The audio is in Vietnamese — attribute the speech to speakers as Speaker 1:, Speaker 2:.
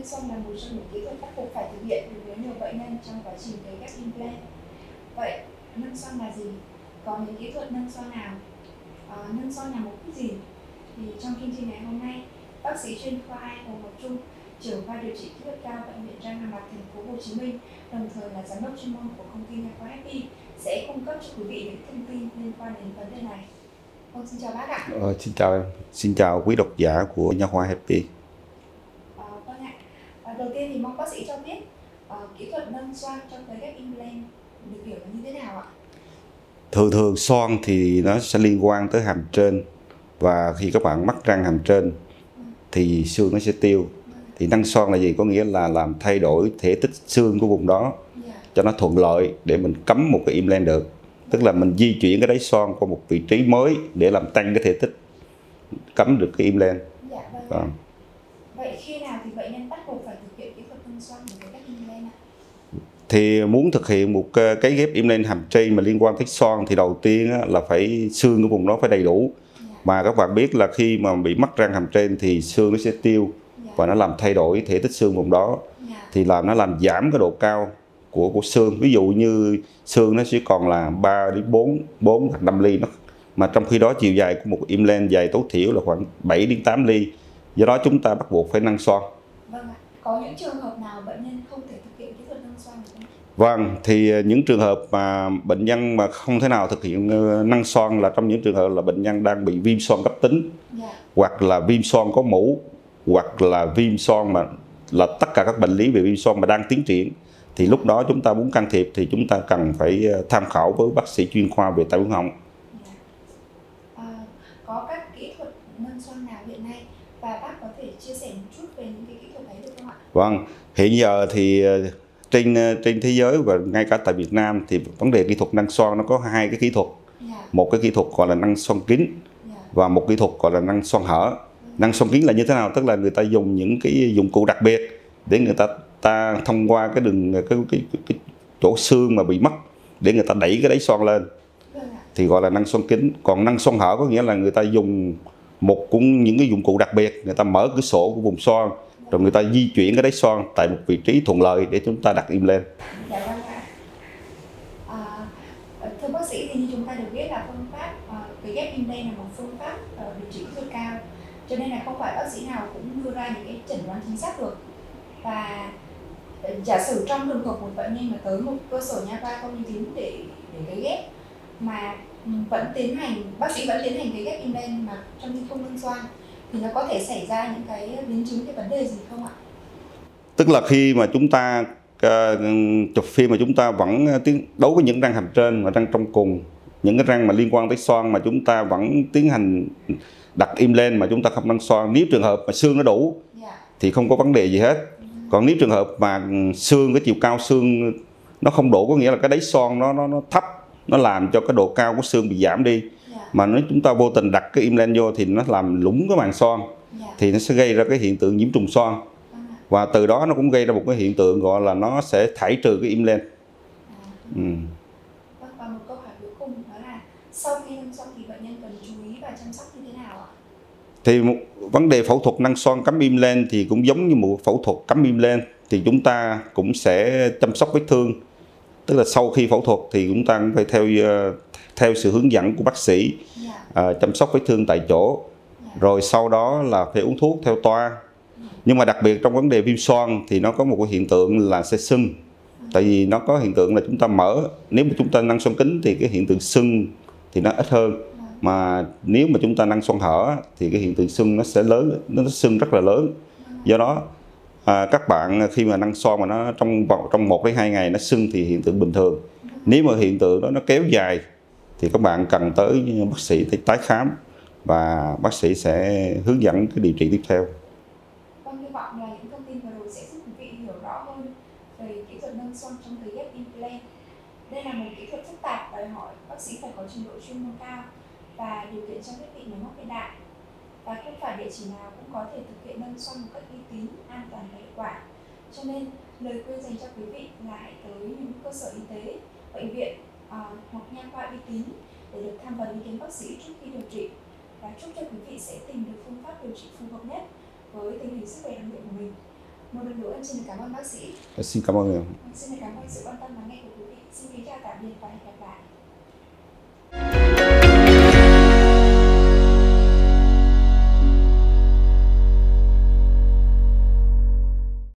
Speaker 1: nâng xoang là một trong những kỹ thuật bắt buộc phải thực hiện đối với nhiều bệnh nhân trong quá trình cấy ghép implant. Vậy nâng xoang là gì? Có những kỹ thuật nâng xoang nào? Nâng xoang nhằm mục đích gì? Thì trong chương trình ngày hôm nay, bác sĩ chuyên khoa 2 Hồ Ngọc Trung, trưởng khoa điều trị kỹ thuật cao bệnh viện Răng Hàm Mặt thành phố Hồ Chí Minh, đồng thời là giám đốc chuyên môn của công ty Nha khoa Happy sẽ cung cấp cho quý vị những thông tin liên quan đến vấn đề này. Xin chào bác ạ.
Speaker 2: Xin chào em, xin chào quý độc giả của Nha khoa Happy.
Speaker 1: Vâng ạ. Đầu tiên thì mong bác sĩ cho biết kỹ thuật nâng xoang trong cấy ghép implant được hiểu là như thế nào ạ?
Speaker 2: Thường xoang thì nó sẽ liên quan tới hàm trên, và khi các bạn mắc răng hàm trên thì xương nó sẽ tiêu. Thì nâng xoang là gì? Có nghĩa là làm thay đổi thể tích xương của vùng đó cho nó thuận lợi để mình cắm một cái implant được. Tức là mình di chuyển cái đáy xoang qua một vị trí mới để làm tăng cái thể tích cắm được cái implant.
Speaker 1: Dạ vâng. Vậy khi nào thì bệnh nhân bắt buộc phải thực hiện kỹ thuật nâng xoang để cấy ghép implant ạ?
Speaker 2: Thì muốn thực hiện một cái ghép implant hàm trên mà liên quan tới xoang thì đầu tiên là phải xương của vùng đó phải đầy đủ. Mà các bạn biết là khi mà bị mắc răng hàm trên thì xương nó sẽ tiêu và nó làm thay đổi thể tích xương vùng đó. Thì nó làm giảm cái độ cao của xương. Ví dụ như xương nó sẽ còn là 3 đến 4 hoặc 5 ly, mà trong khi đó chiều dài của một implant dài tối thiểu là khoảng 7 đến 8 ly. Do đó chúng ta bắt buộc phải nâng xoang.
Speaker 1: Vâng ạ. Có những trường hợp nào bệnh nhân không thể thực hiện kỹ thuật nâng xoang được không?
Speaker 2: Vâng, thì những trường hợp mà bệnh nhân mà không thể nào thực hiện nâng xoang là trong những trường hợp là bệnh nhân đang bị viêm xoang cấp tính, hoặc là viêm xoang có mủ, hoặc là viêm xoang mà là tất cả các bệnh lý về viêm xoang mà đang tiến triển. Thì lúc đó chúng ta muốn can thiệp thì chúng ta cần phải tham khảo với bác sĩ chuyên khoa về tai mũi họng.
Speaker 1: Có các kỹ thuật nâng xoang nào hiện nay và bác có thể chia sẻ một chút về những cái kỹ thuật ấy được không ạ?
Speaker 2: Vâng, hiện giờ thì trên thế giới và ngay cả tại Việt Nam thì vấn đề kỹ thuật nâng xoang nó có hai cái kỹ thuật. Một cái kỹ thuật gọi là nâng xoang kín và một kỹ thuật gọi là nâng xoang hở. Nâng xoang kín là như thế nào? Tức là người ta dùng những cái dụng cụ đặc biệt để người ta thông qua cái đường cái chỗ xương mà bị mất để người ta đẩy cái đáy xoang lên thì gọi là nâng xoang kín. Còn nâng xoang hở có nghĩa là người ta dùng những cái dụng cụ đặc biệt, người ta mở cửa sổ của vùng xoang rồi người ta di chuyển cái đáy xoang tại một vị trí thuận lợi để chúng ta đặt implant.
Speaker 1: Dạ vâng ạ. Thưa bác sĩ, thì như chúng ta được biết là phương pháp cấy ghép implant là một phương pháp điều trị kỹ thuật cao, cho nên là không phải bác sĩ nào cũng đưa ra những cái chẩn đoán chính xác được. Và giả sử trong trường hợp một bệnh nhân mà tới một cơ sở nha khoa không uy tín để cấy ghép mà bác sĩ vẫn tiến hành cấy ghép implant mà trong khi không nâng xoang thì nó có thể xảy ra những cái biến chứng, cái vấn đề gì không ạ?
Speaker 2: Tức là khi mà chúng ta chụp phim mà chúng ta vẫn đối với những răng hàm trên và răng trong cùng, những cái răng mà liên quan tới xoang mà chúng ta vẫn tiến hành đặt implant mà chúng ta không nâng xoang, nếu trường hợp mà xương nó đủ thì không có vấn đề gì hết. Còn nếu trường hợp mà cái chiều cao xương nó không đủ, có nghĩa là cái đáy xoang nó thấp, nó làm cho cái độ cao của xương bị giảm đi, mà nếu chúng ta vô tình đặt cái implant vô thì nó làm lủng cái màng xoang, thì nó sẽ gây ra cái hiện tượng nhiễm trùng xoang, và từ đó nó cũng gây ra một cái hiện tượng gọi là nó sẽ thải trừ cái implant.
Speaker 1: Và một câu hỏi cuối cùng đó là sau khi nâng xoang thì bệnh nhân cần chú ý và chăm sóc như thế nào ạ?
Speaker 2: Thì vấn đề phẫu thuật nâng xoang cắm implant thì cũng giống như một phẫu thuật cắm implant, thì chúng ta cũng sẽ chăm sóc vết thương. Tức là sau khi phẫu thuật thì chúng ta cũng phải theo sự hướng dẫn của bác sĩ, chăm sóc vết thương tại chỗ, rồi sau đó là phải uống thuốc theo toa. Nhưng mà đặc biệt trong vấn đề viêm xoang thì nó có một cái hiện tượng là sẽ sưng. Tại vì nó có hiện tượng là chúng ta mở, nếu mà chúng ta nâng xoang kín thì cái hiện tượng sưng thì nó ít hơn. Mà nếu mà chúng ta nâng xoang hở thì cái hiện tượng sưng nó sẽ lớn, nó sưng rất là lớn. Do đó các bạn khi mà nâng xoang mà nó trong 1 đến 2 ngày nó sưng thì hiện tượng bình thường. Nếu mà hiện tượng đó nó kéo dài thì các bạn cần tới bác sĩ để tái khám và bác sĩ sẽ hướng dẫn cái điều trị tiếp theo.
Speaker 1: Vâng, hy vọng là những thông tin vừa rồi sẽ giúp quý vị hiểu rõ hơn về kỹ thuật nâng xoang trong cấy ghép implant. Đây là một kỹ thuật phức tạp, đòi hỏi bác sĩ phải có trình độ chuyên môn cao và điều kiện trang thiết bị máy móc hiện đại. Và không phải địa chỉ nào cũng có thể thực hiện nâng xoang một cách uy tín, an toàn và hiệu quả. Cho nên lời khuyên dành cho quý vị là hãy tới những cơ sở y tế, bệnh viện hoặc nha khoa uy tín để được tham vấn ý kiến bác sĩ trước khi điều trị. Và chúc cho quý vị sẽ tìm được phương pháp điều trị phù hợp nhất với tình hình sức khỏe đặc biệt của mình. Một lần nữa em xin được cảm ơn bác sĩ.
Speaker 2: Xin cảm ơn em.
Speaker 1: Xin được cảm ơn sự quan tâm lắng nghe của quý vị. Xin kính chào tạm biệt và hẹn gặp lại.